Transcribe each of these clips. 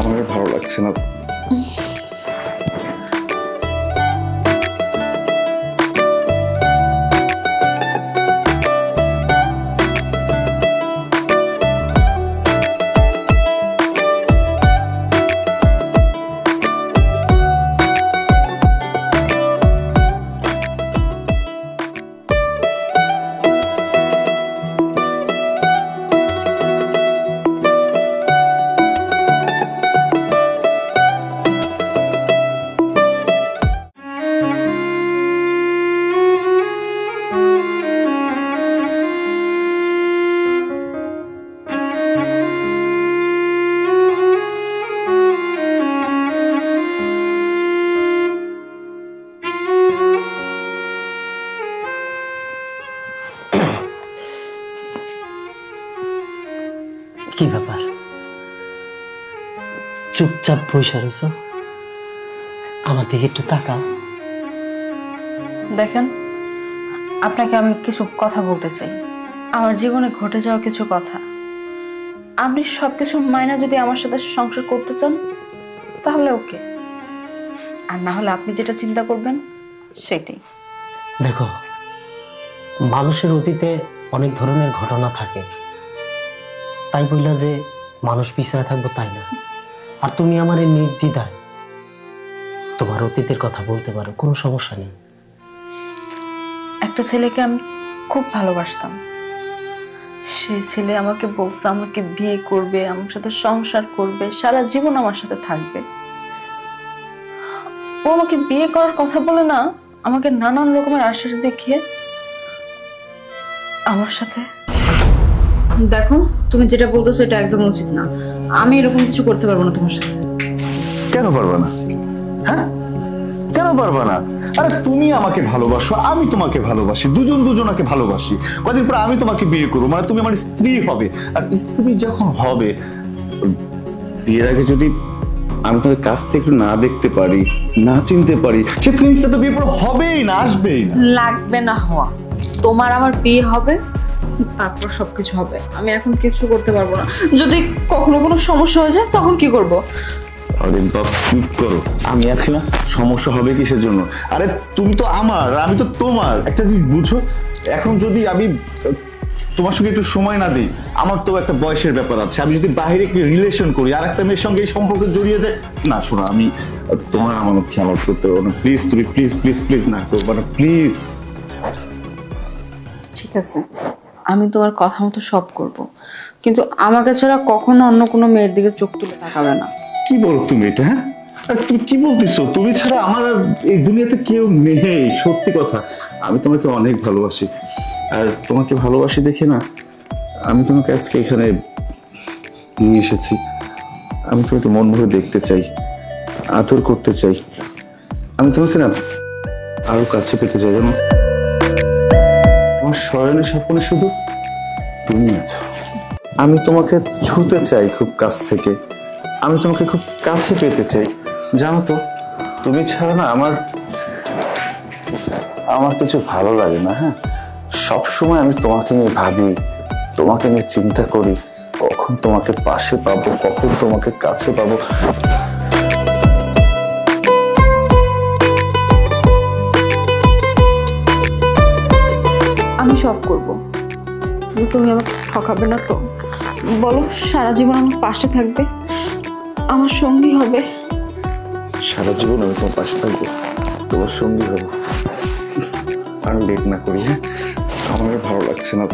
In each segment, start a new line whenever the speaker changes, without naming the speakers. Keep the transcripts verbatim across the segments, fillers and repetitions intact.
আমার ভালো লাগছে না।
কি ব্যাপার চুপচাপ বসে রয়েছ? আমার দিকে একটু তাকা।
দেখেন, আপনাকে আমি কিছু কথা বলতে চাই, আমার জীবনে ঘটে যাওয়া কিছু কথা। আপনি সবকিছু মাইনা যদি আমার সাথে সংসার করতে চান তাহলে ওকে, আর না হলে আপনি যেটা চিন্তা করবেন সেটাই।
দেখো, মানুষের অতীতে অনেক ধরনের ঘটনা থাকে, তাই বললা যে মানুষ পিছনে থাকবো তাই না। আর তুমি আমার এই নির্দ্বিধায় তোমার অতীতের কথা বলতে পারো, কোনো সমস্যা নেই।
একটা ছেলেকে আমি খুব ভালোবাসতাম, সে ছেলে আমাকে বলছে আমাকে বিয়ে করবে, আমার সাথে সংসার করবে, সারা জীবন আমার সাথে থাকবে। ও আমাকে বিয়ে করার কথা বলে না, আমাকে নানান রকমের আশ্বাস দেখিয়ে আমার সাথে। দেখো, তুমি যেটা বলতেছো এটা একদম উচিত না। আমি এরকম কিছু করতে পারবো না তোমার সাথে।
কেন পারবা না? হ্যাঁ, কেন পারবা না? আরে তুমি আমাকে ভালোবাসো, আমি তোমাকে ভালোবাসি, দুজন দুজনকে ভালোবাসি। কদিন পর আমি তোমাকে বিয়ে করবো, মানে তুমি আমার স্ত্রী হবে। আর স্ত্রী যখন হবে, বিয়ের আগে যদি আমি তোমার কাছ থেকে না দেখতে পারি, না চিনতে পারি, সে ফিলিংসটা তো বিয়ে পর হবেই না, আসবেই না।
লাগবে না হওয়া, তোমার আমার বিয়ে হবে, তারপর সবকিছু হবে। আমি এখন কিছু করতে পারবো না। যদি কখনো কোনো সমস্যা হয়ে যায় তখন কি করব?
আরে বাপ, চুপ করো। আমি আছি না, সমস্যা হবে কিসের জন্য? আরে তুমি তো আমার, আমি তো তোমার। একটা জিনিস বুঝো, এখন যদি আমি তোমার সঙ্গে একটু সময় না দিই, আমার তো একটা বয়সের ব্যাপার আছে। আমি যদি বাইরে একটু রিলেশন করি আর একটা মেয়ের সঙ্গে এই সম্পর্কে জড়িয়ে যায়, না শোনো, আমি তোমার আমানত খেয়াল করতে পারবো না। প্লিজ তুমি প্লিজ প্লিজ প্লিজ না করবো না, প্লিজ।
ঠিক আছে, আমি তোমার কথা মতো সব করব, কিন্তু আমাকে ছাড়া কখনো অন্য কোনো মেয়ের দিকে চোখ তুলে তাকাবে না।
কি বলো তুমি এটা? হ্যাঁ, তুমি কি বলতেছো? তুমি ছাড়া আমার এই দুনিয়াতে কেউ নেই। সত্যি কথা, আমি তোমাকে অনেক ভালোবাসি, আর তোমাকে ভালোবাসি দেখে না আমি তোমাকে আজকে এখানে নিয়ে এসেছি। আমি তোমাকে মন ভরে দেখতে চাই, আদর করতে চাই। আমি তোমাকে না আরো কাছে পেতে চাই, জানো? আমার শয়নে স্বপ্নে শুধু তুমি আছো। আমি তোমাকে ছুঁতে চাই খুব কাছ থেকে, আমি তোমাকে খুব কাছে পেতে চাই। জানো তো, তুমি ছাড়া না আমার আমার কিছু ভালো লাগে না। হ্যাঁ, সবসময় আমি তোমাকে নিয়ে ভাবি, তোমাকে নিয়ে চিন্তা করি, কখন তোমাকে পাশে পাবো, কখন তোমাকে কাছে পাবো।
আমি সব করব, কিন্তু তুমি আমাকে ঠকাবে না তো? বলো, সারা জীবন আমার পাশে থাকবে, আমার সঙ্গী হবে?
সারা জীবন আমি তোমার পাশে থাকবো, তোমার সঙ্গী হবো। আর লেট না করি। হ্যাঁ, আমার ভালো লাগছে না।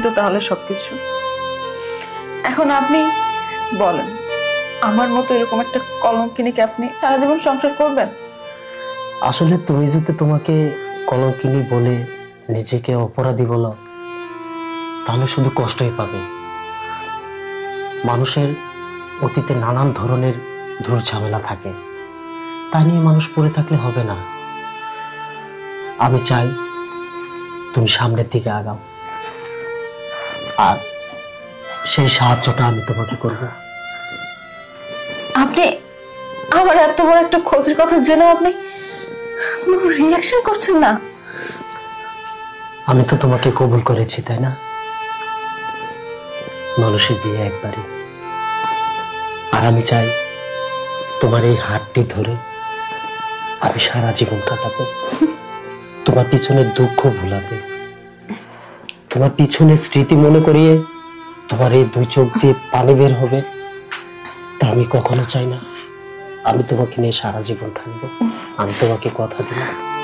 তো তাহলে সবকিছু। এখন আপনি বলেন, আমার মতো এরকম একটা কলঙ্কিনীকে আপনি সারা জীবন সংসার করবেন?
আসলে তুমি যদি তোমাকে কলঙ্কিনী বলে নিজেকে অপরাধী বলো, তাহলে শুধু কষ্টই পাবে। মানুষের অতীতে নানান ধরনের ধূর ঝামেলা থাকে, তা নিয়ে মানুষ পড়ে থাকলে হবে না। আমি চাই তুমি সামনের দিকে আগাও, আর সেই সাহায্যটা আমি তোমাকে করব।
আপনি আমার এত বড় একটা ক্ষতির কথা জেনে আপনি কোনো রিয়াকশন করছেন না?
আমি তো তোমাকে কবুল করেছি, তাই না? মানুষের বিয়ে একবারই, আর আমি চাই তোমার এই হাতটি ধরে আমি সারা জীবন কাটাতে, তোমার পিছনের দুঃখ ভুলাতে, তোমার পিছনের স্মৃতি মনে করিয়ে তোমার এই দুই চোখ দিয়ে পানি বের হবে, তা আমি কখনো চাই না। আমি তোমাকে নিয়ে সারা জীবন থাকবো, আমি তোমাকে কথা দিলাম।